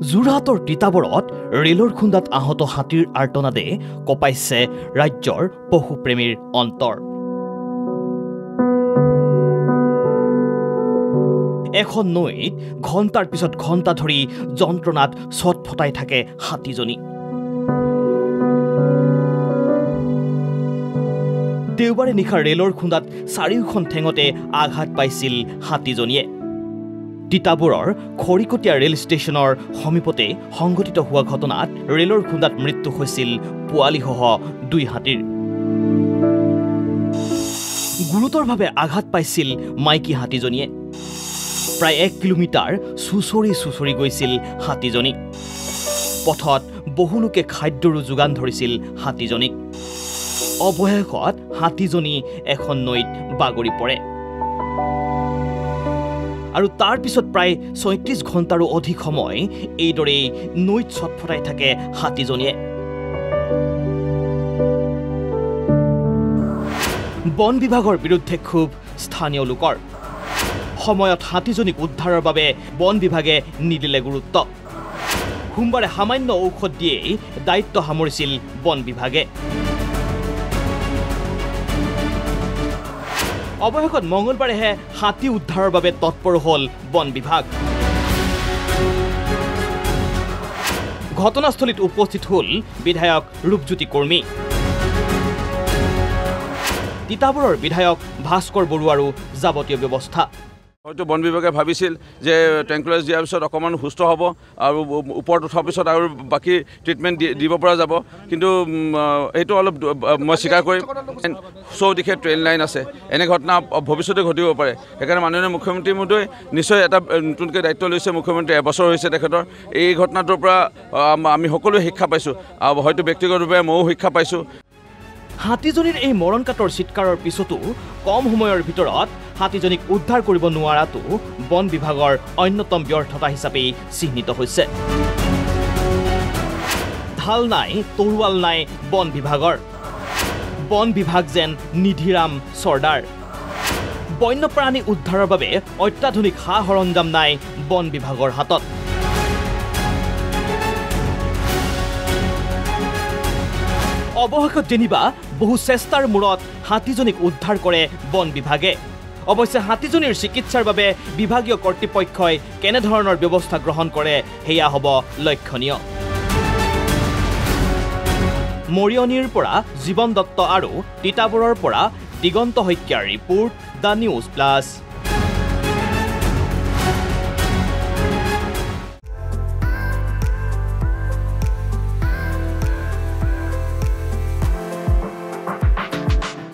যোৰহাটৰ তিতাবৰত ৰেলৰ খুন্দাত আহত হাতীৰ আৰ্তনাদে কপাইছে ৰাজ্যৰ পশুপ্ৰেমীৰ অন্তৰ। এখন নৈত ঘণ্টাৰ পিছত ঘণ্টা ধৰি যন্ত্ৰণাত ছটফটাই থাকে হাতীজনী। দেওবাৰে নিশা ৰেলৰ খুন্দাত চাৰিওখন ঠেঙতে আঘাত পাইছিল হাতীজনীয়ে। তিতাবৰৰ খৰিকটীয়া ৰেল ষ্টেচনৰ সমীপতে সংঘটিত হোৱা ঘটনাত ৰেলৰ খুন্দাত মৃত্যু হৈছিল পোৱালীসহ 2 হাতীৰ। গুৰুতৰভাৱে আঘাত পাইছিল মাইকী হাতীজনীয়ে। প্ৰায় 1 কিলোমিটাৰ চুচৰি গৈছিল হাতীজনী। পথত বহু লোকে খাদ্যৰো যোগান ধৰিছিল হাতীজনীক। অৱশেষত হাতীজনী এখন নৈত বাগৰি পৰে আৰু তাৰ পিছত প্ৰায় 36 ঘণ্টাৰো অধিক সময় এইদৰেই নৈত ছটফটাই থাকে হাতীজনীয়ে। বন বিভাগৰ বিৰুদ্ধে ক্ষোভ স্থানীয় লোকৰ। সময়ত হাতীজনীক উদ্ধাৰৰ বাবে বন বিভাগে নিদিলে গুৰুত্ব। সোমবাৰে সামান্য ঔষধ দিয়েই দায়িত্ব সামৰিছিল বন বিভাগে। অৱশেষত মঙলবাৰেহে হাতী উদ্ধাৰৰ বাবে তৎপৰ হ'ল বন বিভাগ। ঘটনাস্থলীত উপস্থিত হ'ল বিধায়ক ৰূপজ্যোতি কৰ্মী। তিতাবৰৰ বিধায়ক ভাস্কৰ বৰুৱাৰো যাৱতীয় ব্যৱস্থা। হয়তো বন বিভাগে ভাবিছিল যে ট্ৰেংকুলাইজ দিয়াৰ পিছত অকণমান সুস্থ হ'ব আৰু ওপৰত উঠাৰ পিছত আৰু বাকী ট্ৰিটমেণ্ট দিব পৰা যাব, কিন্তু এইটো অলপ মই স্বীকাৰ কৰিম। চৌদিশে ট্ৰেইন লাইন আছে, এনে ঘটনা ভৱিষ্যতে ঘটিব পাৰে। সেইকাৰণে মাননীয় মুখ্যমন্ত্ৰী মহোদয় নিশ্চয় এটা নতুনকৈ দায়িত্ব লৈছে। মুখ্যমন্ত্ৰী এবছৰ হৈছে তেখেতৰ। এই ঘটনাটোৰ পৰা আমি সকলোৱে শিক্ষা পাইছোঁ, হয়তো ব্যক্তিগতভাৱে ময়ো শিক্ষা পাইছোঁ। হাতীজনীৰ এই মৰণকাতৰ চিৎকাৰৰ পিছতো কম সময়ৰ ভিতৰত হাতীজনীক উদ্ধাৰ কৰিব নোৱাৰাটো বন বিভাগৰ অন্যতম ব্যৰ্থতা হিচাপেই চিহ্নিত হৈছে। ঢাল নাই, তৰোৱাল নাই বন বিভাগৰ। বন বিভাগ যেন নিধিৰাম চৰ্দাৰ। বন্যপ্ৰাণী উদ্ধাৰৰ বাবে অত্যাধুনিক সা সৰঞ্জাম নাই বন বিভাগৰ হাতত। অৱশেষত যেনিবা বহু চেষ্টাৰ মূৰত হাতীজনীক উদ্ধাৰ কৰে বন বিভাগে। অৱশ্যে হাতীজনীৰ চিকিৎসাৰ বাবে বিভাগীয় কৰ্তৃপক্ষই কেনেধৰণৰ ব্যৱস্থা গ্ৰহণ কৰে সেয়া হ'ব লক্ষণীয়। মৰিয়নিৰ পৰা জীৱন দত্ত আৰু তিতাবৰৰ পৰা দিগন্ত শইকীয়াৰ ৰিপোৰ্ট, দ্য নিউজ প্লাছ।